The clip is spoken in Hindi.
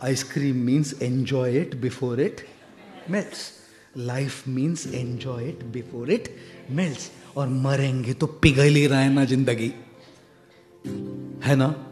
Ice cream means enjoy it before it melts, life means enjoy it before it melts. और मरेंगे तो पिघल ही रहा है ना जिंदगी, है ना।